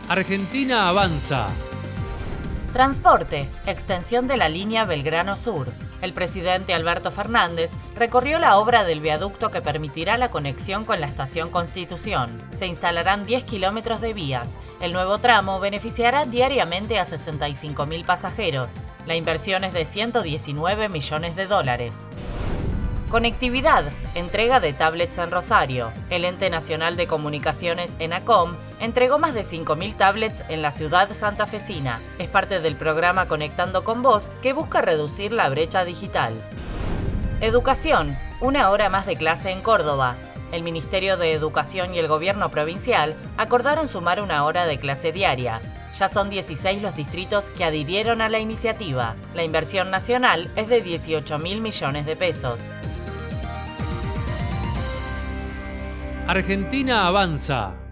Argentina avanza. Transporte, extensión de la línea Belgrano Sur. El presidente Alberto Fernández recorrió la obra del viaducto que permitirá la conexión con la Estación Constitución. Se instalarán 10 kilómetros de vías. El nuevo tramo beneficiará diariamente a 65.000 pasajeros. La inversión es de 119 millones de dólares. Conectividad, entrega de tablets en Rosario. El Ente Nacional de Comunicaciones, ENACOM, entregó más de 5.000 tablets en la ciudad santafesina. Es parte del programa Conectando con Vos, que busca reducir la brecha digital. Educación, una hora más de clase en Córdoba. El Ministerio de Educación y el Gobierno provincial acordaron sumar una hora de clase diaria. Ya son 16 los distritos que adhirieron a la iniciativa. La inversión nacional es de 18.000 millones de pesos. Argentina avanza.